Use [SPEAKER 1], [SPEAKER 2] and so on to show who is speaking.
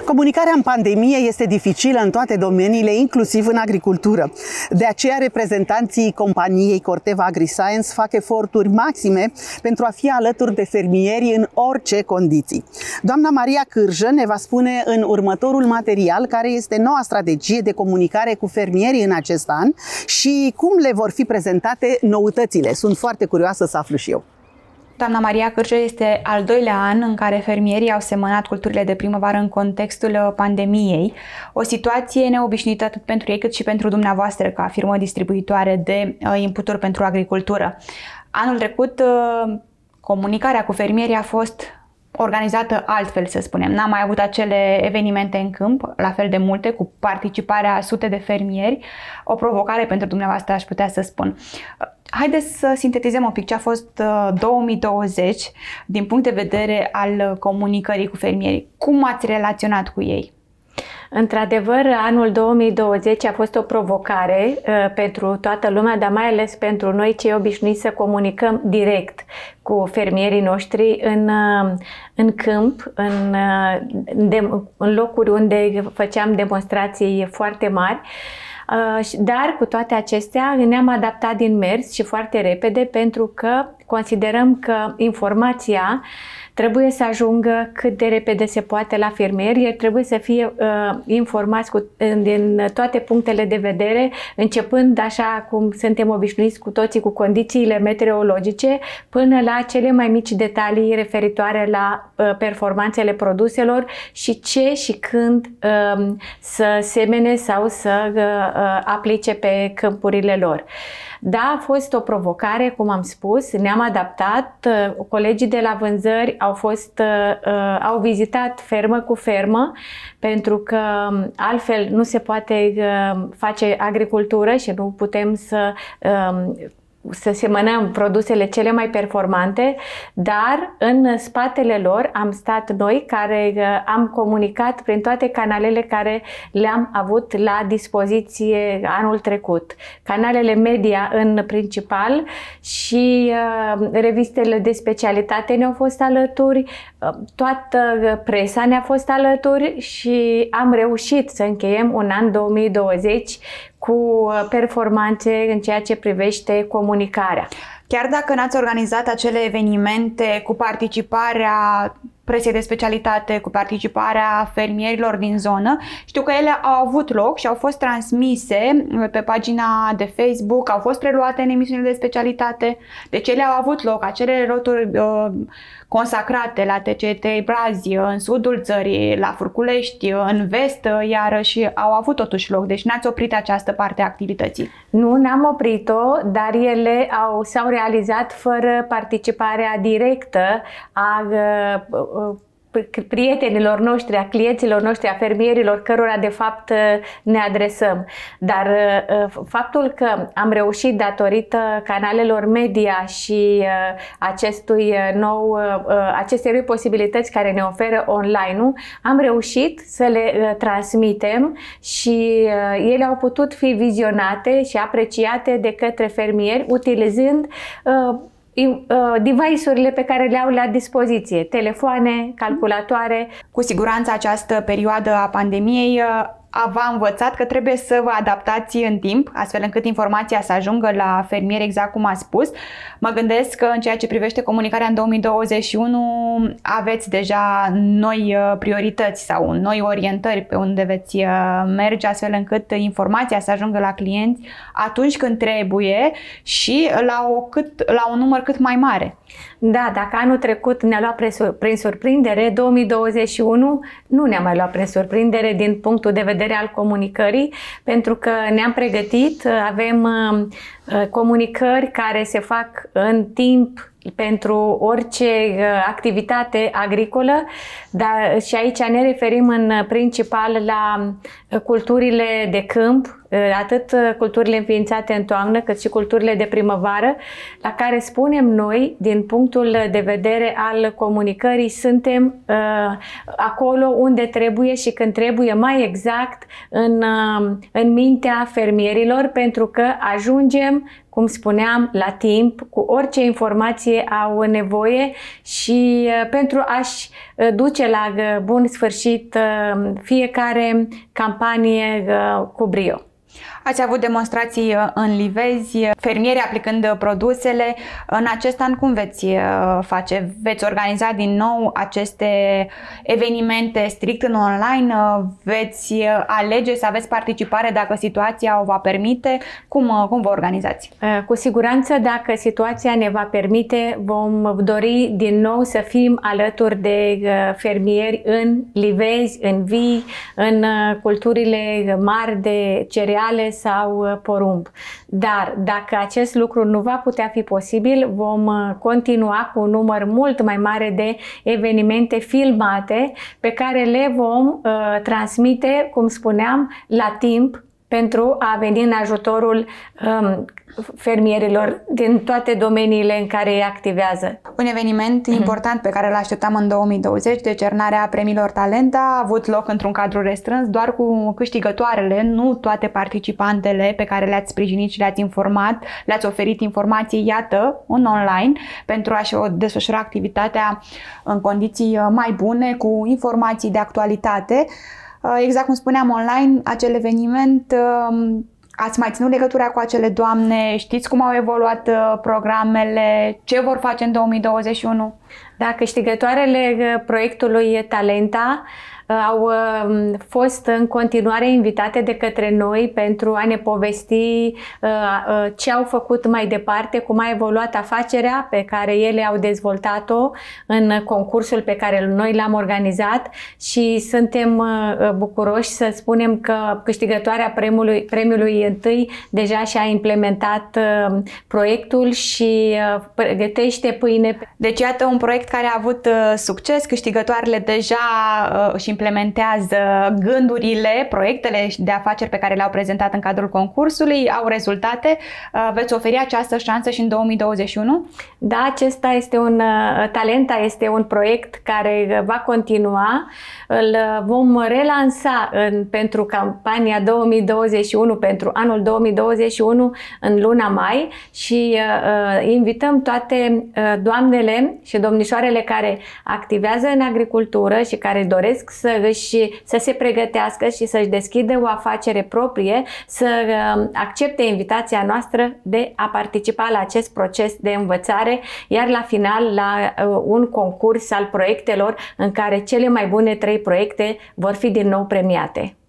[SPEAKER 1] Comunicarea în pandemie este dificilă în toate domeniile, inclusiv în agricultură. De aceea, reprezentanții companiei Corteva AgriScience fac eforturi maxime pentru a fi alături de fermieri în orice condiții. Doamna Maria Cârjă ne va spune în următorul material care este noua strategie de comunicare cu fermierii în acest an și cum le vor fi prezentate noutățile. Sunt foarte curioasă să aflu și eu.
[SPEAKER 2] Doamna Maria Cârjă, este al doilea an în care fermierii au semănat culturile de primăvară în contextul pandemiei. O situație neobișnuită atât pentru ei cât și pentru dumneavoastră ca firmă distribuitoare de inputuri pentru agricultură. Anul trecut, comunicarea cu fermierii a fost organizată altfel, să spunem. N-am mai avut acele evenimente în câmp, la fel de multe, cu participarea a sute de fermieri. O provocare pentru dumneavoastră, aș putea să spun. Haideți să sintetizăm un pic ce a fost 2020 din punct de vedere al comunicării cu fermierii. Cum ați relaționat cu ei?
[SPEAKER 3] Într-adevăr, anul 2020 a fost o provocare pentru toată lumea, dar mai ales pentru noi cei obișnuiți să comunicăm direct cu fermierii noștri în câmp, în locuri unde făceam demonstrații foarte mari. Dar cu toate acestea ne-am adaptat din mers și foarte repede, pentru că considerăm că informația trebuie să ajungă cât de repede se poate la fermieri. Ei trebuie să fie informați din toate punctele de vedere, începând așa cum suntem obișnuiți cu toții, cu condițiile meteorologice, până la cele mai mici detalii referitoare la performanțele produselor și ce și când să semene sau să aplice pe câmpurile lor. Da, a fost o provocare, cum am spus, ne-am adaptat, colegii de la vânzări au vizitat fermă cu fermă, pentru că altfel nu se poate face agricultură și nu putem să semănăm produsele cele mai performante, dar în spatele lor am stat noi, care am comunicat prin toate canalele care le-am avut la dispoziție anul trecut. Canalele media în principal și revistele de specialitate ne-au fost alături, toată presa ne-a fost alături și am reușit să încheiem un an 2020 cu performanțe în ceea ce privește comunicarea.
[SPEAKER 2] Chiar dacă n-ați organizat acele evenimente cu participarea presei de specialitate, cu participarea fermierilor din zonă, știu că ele au avut loc și au fost transmise pe pagina de Facebook, au fost preluate în emisiunile de specialitate, deci ele au avut loc, acele loturi consacrate la TCT Brazi, în sudul țării, la Furculești, în vest, iarăși au avut totuși loc, deci n-ați oprit această parte a activității.
[SPEAKER 3] Nu, n-am oprit-o, dar ele s-au realizat fără participarea directă a prietenilor noștri, a clienților noștri, a fermierilor cărora de fapt ne adresăm. Dar faptul că am reușit datorită canalelor media și acestei noi posibilități care ne oferă online-ul, am reușit să le transmitem și ele au putut fi vizionate și apreciate de către fermieri utilizând device-urile pe care le au la dispoziție, telefoane, calculatoare.
[SPEAKER 2] Cu siguranță această perioadă a pandemiei v-a învățat că trebuie să vă adaptați în timp, astfel încât informația să ajungă la fermieri, exact cum a spus. Mă gândesc că în ceea ce privește comunicarea în 2021 aveți deja noi priorități sau noi orientări pe unde veți merge, astfel încât informația să ajungă la clienți atunci când trebuie și la un număr cât mai mare.
[SPEAKER 3] Da, dacă anul trecut ne-a luat prin surprindere, 2021 nu ne-a mai luat prin surprindere din punctul de vedere al comunicării, pentru că ne-am pregătit, avem comunicări care se fac în timp pentru orice activitate agricolă, dar și aici ne referim în principal la culturile de câmp, atât culturile înființate în toamnă, cât și culturile de primăvară, la care spunem noi, din punctul de vedere al comunicării, suntem acolo unde trebuie și când trebuie, mai exact în mintea fermierilor, pentru că ajungem cum spuneam, la timp, cu orice informație au nevoie și pentru a-și duce la bun sfârșit fiecare campanie cu brio.
[SPEAKER 2] Ați avut demonstrații în livezi, fermieri aplicând produsele. În acest an cum veți face? Veți organiza din nou aceste evenimente strict în online? Veți alege să aveți participare dacă situația o va permite? Cum vă organizați?
[SPEAKER 3] Cu siguranță, dacă situația ne va permite, vom dori din nou să fim alături de fermieri în livezi, în vii, în culturile mari de cereale sau porumb. Dar dacă acest lucru nu va putea fi posibil, vom continua cu un număr mult mai mare de evenimente filmate pe care le vom transmite, cum spuneam, la timp pentru a veni în ajutorul fermierilor din toate domeniile în care ei activează.
[SPEAKER 2] Un eveniment important pe care îl așteptam în 2020, decernarea premiilor Talenta, a avut loc într-un cadru restrâns, doar cu câștigătoarele, nu toate participantele pe care le-ați sprijinit și le-ați informat, le-ați oferit informații, iată, în online, pentru a-și desfășura activitatea în condiții mai bune, cu informații de actualitate. Exact cum spuneam, online, acel eveniment, ați mai ținut legătura cu acele doamne? Știți cum au evoluat programele? Ce vor face în 2021?
[SPEAKER 3] Da, câștigătoarele proiectului Talenta au fost în continuare invitate de către noi pentru a ne povesti ce au făcut mai departe, cum a evoluat afacerea pe care ele au dezvoltat-o în concursul pe care noi l-am organizat și suntem bucuroși să spunem că câștigătoarea premiului întâi deja și-a implementat proiectul și pregătește pâine.
[SPEAKER 2] Deci iată un proiect care a avut succes, câștigătoarele deja și implementează gândurile, proiectele de afaceri pe care le-au prezentat în cadrul concursului, au rezultate. Veți oferi această șansă și în 2021?
[SPEAKER 3] Da, acesta este Talenta este un proiect care va continua. Îl vom relansa pentru campania 2021, pentru anul 2021 în luna mai și invităm toate doamnele și domnișoarele care activează în agricultură și care doresc să se pregătească și să-și deschidă o afacere proprie, să accepte invitația noastră de a participa la acest proces de învățare, iar la final la un concurs al proiectelor în care cele mai bune 3 proiecte vor fi din nou premiate.